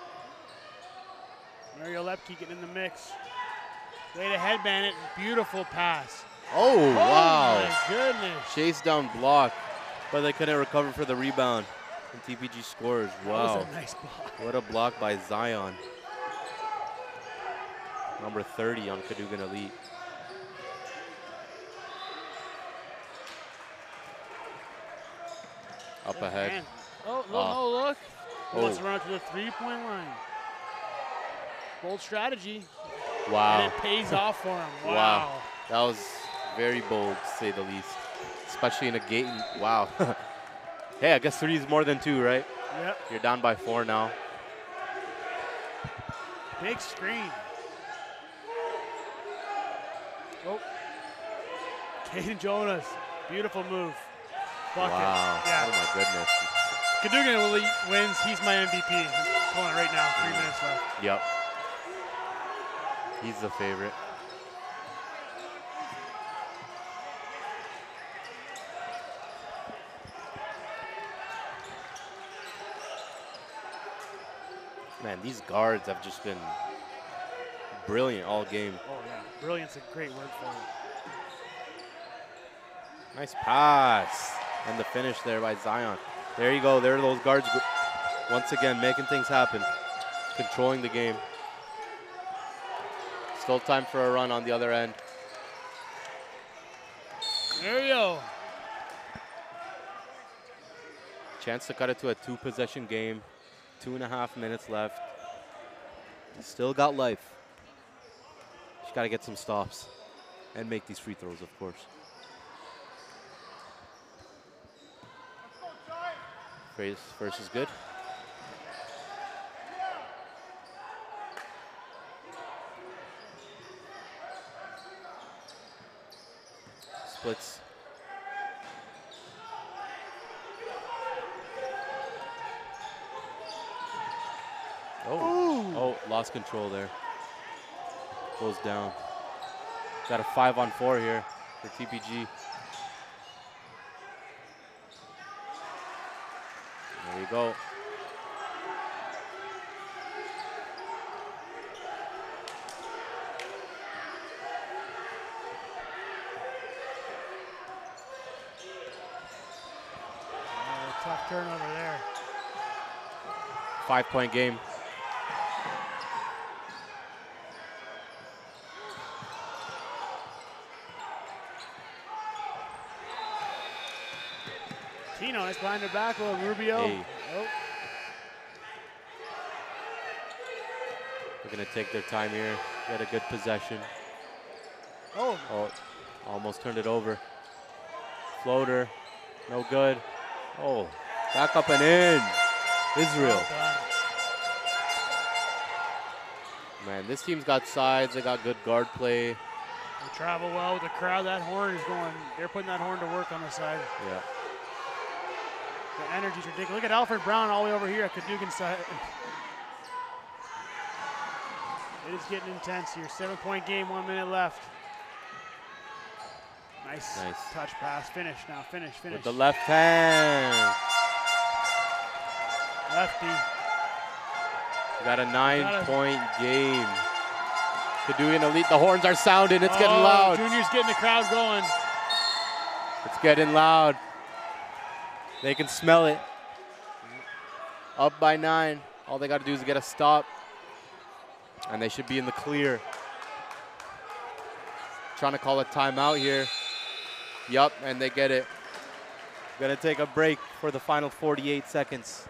Mario Lepke getting in the mix. Way to headband it. Beautiful pass.
Oh,
Oh
wow.
my goodness.
Chase down block, but they couldn't recover for the rebound. And T P G scores. Wow.
That was a nice block.
What a block by Zion. Number thirty on Cadogan Elite. Up ahead.
Man. Oh, look,
Ah.
oh, look. He wants
Oh.
to run to the three-point line. Bold strategy.
Wow.
And it pays off for him. Wow.
Wow. That was very bold, to say the least. Especially in a gate. Wow. Hey, I guess three is more than two, right?
Yep.
You're down by four now.
Big screen. Oh. Caden Jonas. Beautiful move. Bucket.
Wow.
Yeah.
Oh, my goodness.
Cadogan Elite wins. He's my M V P. I'm calling it right now. Three minutes left.
Yep. He's the favorite. Man, these guards have just been brilliant all game.
Oh, yeah. Brilliant's a great word for it.
Nice pass. And the finish there by Zion. There you go. There are those guards once again making things happen. Controlling the game. Still time for a run on the other end.
There you go.
Chance to cut it to a two-possession game. Two and a half minutes left. Still got life. Just got to get some stops and make these free throws, of course. First, first is good. Splits. Oh, oh, lost control there. Goes down. Got a five on four here for T P G. There you go.
Uh, tough turnover there.
Five-point game.
Tino, nice behind the back with Rubio.
Hey.
Oh.
They're going to take their time here. Get a good possession.
Oh.
Oh, almost turned it over. Floater, no good. Oh, back up and in. Israel.
Well done.
Man, this team's got sides. They got good guard play.
They travel well with the crowd. That horn is going, they're putting that horn to work on the side.
Yeah.
The energy's ridiculous. Look at Alfred Brown all the way over here at Cadogan's side. It is getting intense here. Seven-point game, one minute left. Nice,
Nice.
touch pass. Finish now. Finish. Finish.
With the left hand.
Lefty.
We got a nine-point game. Cadogan Elite. The horns are sounding. It's getting
Oh,
loud.
Junior's getting the crowd going.
It's getting loud. They can smell it. Up by nine. All they got to do is get a stop. And they should be in the clear. Trying to call a timeout here. Yup, and they get it. Gonna take a break for the final forty-eight seconds.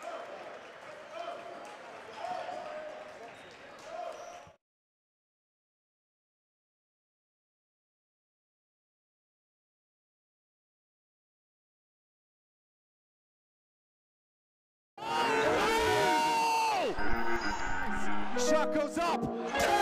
Shot goes up.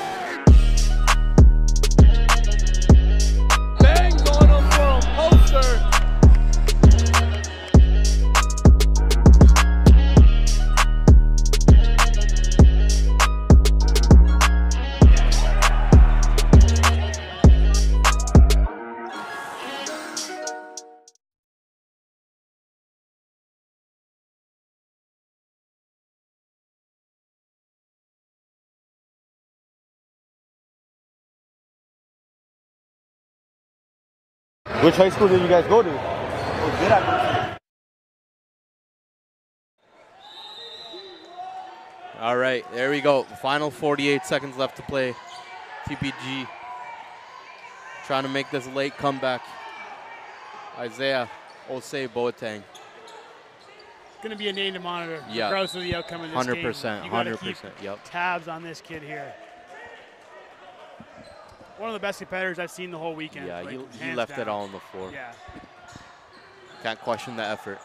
Which high school did you guys go to? Oh, good at
All right, there we go. Final forty-eight seconds left to play. T P G trying to make this late comeback. Isaiah Osei Boateng.
Going to be a name to monitor,
Yeah.
regardless of the outcome of this
one hundred
game.
percent,
You gotta
one hundred percent,
keep
yep.
tabs on this kid here. One of the best competitors I've seen the whole weekend.
Yeah,
like,
he, he
hands
left
down.
it all on the floor.
Yeah,
Can't question the effort.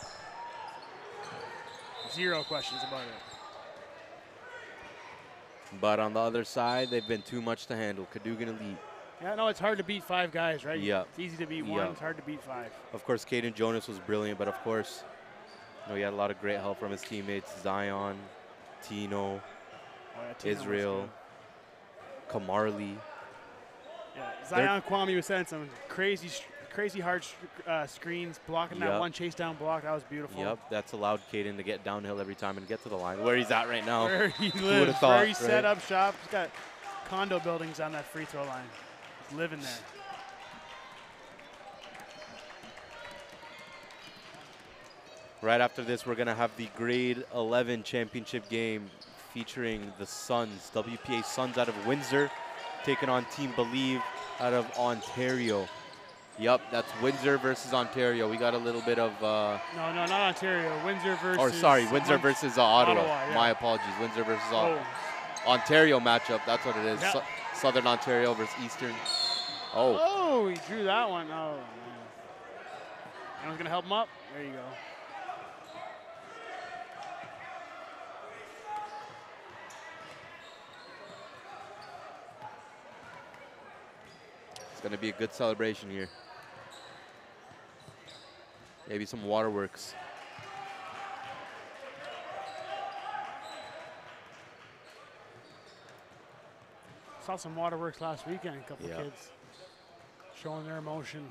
zero questions about it.
But on the other side, they've been too much to handle. Cadogan Elite.
Yeah, no, it's hard to beat five guys, right?
Yeah.
It's easy to beat one.
Yeah.
It's hard to beat five.
Of course, Caden Jonas was brilliant, but of course, you know, he had a lot of great help from his teammates, Zion, Tino,
Oh, yeah, Tino was
Israel, Kamarli.
Yeah, Zion Kwame was sending some crazy, crazy hard uh, screens, blocking that
Yep.
one chase down block. That was beautiful.
Yep, that's allowed Caden to get downhill every time and get to the line, where he's at right now.
Where he
Who would've
lives,
thought,
where he set
right?
up shop. He's got condo buildings on that free throw line. He's living there.
Right after this, we're going to have the grade eleven championship game featuring the Suns, W P A Suns out of Windsor, taking on Team Believe out of Ontario. Yep, that's Windsor versus Ontario. We got a little bit of, uh,
No, no, not Ontario. Windsor versus.
or sorry, Windsor
Mon-
versus uh, Ottawa.
Ottawa, yeah.
My apologies, Windsor versus
Oh.
Ottawa. Ontario matchup, that's what it is.
Yep.
Su- Southern Ontario versus Eastern. Oh,
Oh, he drew that one. Oh, man. Anyone's going to help him up? There you go.
it's going to be a good celebration here. Maybe some waterworks.
Saw some waterworks last weekend. A couple
Yeah.
kids showing their emotion.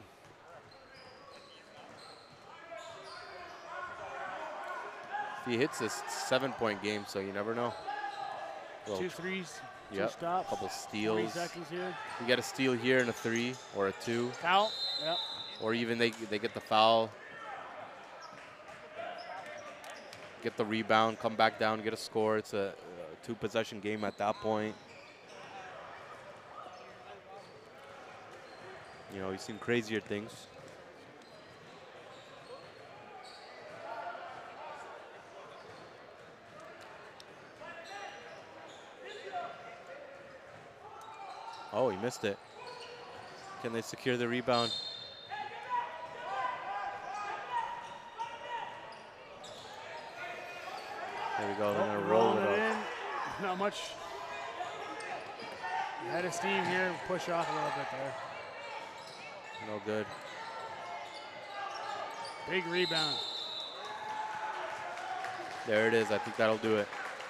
If he hits this seven-point game, so you never know. Little
Two
tr-
threes, two
Yep,
stops.
couple
twenty
steals.
seconds here.
You get a steal here and a three or a two,
Foul. Yep.
or even they they get the foul, get the rebound, come back down, get a score. It's a, a two-possession game at that point. You know, you've seen crazier things. Oh, he missed it. Can they secure the rebound? There we go. They're gonna roll
rolling
it
it
up.
in. Not much. Head of steam here. Push off a little bit there.
No good.
Big rebound.
There it is. I think that'll do it.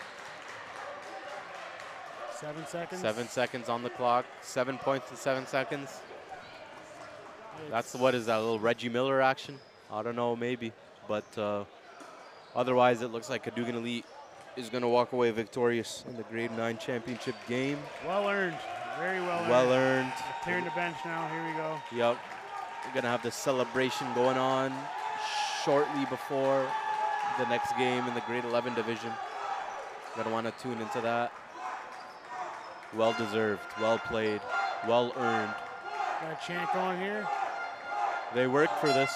Seven seconds.
Seven seconds on the clock. Seven points in seven seconds. That's what is that, a little Reggie Miller action? I don't know, maybe. But uh, otherwise, it looks like Cadogan Elite is going to walk away victorious in the grade nine championship game.
Well earned. Very well earned.
Well earned.
Clearing the bench now. Here we go.
Yep. We're going to have the celebration going on shortly before the next game in the grade eleven division. Going to want to tune into that. Well deserved, well played, well earned.
Got a chant going here.
They worked for this.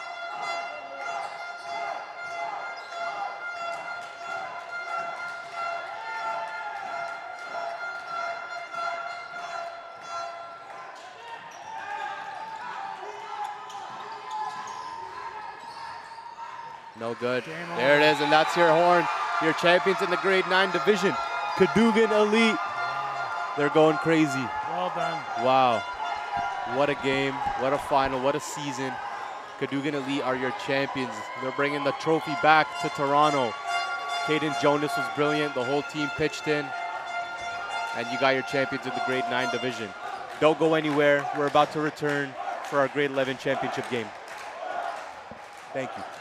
No good. There it is, and that's your horn. Your champions in the grade nine division, Cadogan Elite. They're going crazy.
Well done.
Wow. What a game. What a final. What a season. Cadogan Elite are your champions. They're bringing the trophy back to Toronto. Caden Jonas was brilliant. The whole team pitched in. And you got your champions in the grade nine division. Don't go anywhere. We're about to return for our grade eleven championship game. Thank you.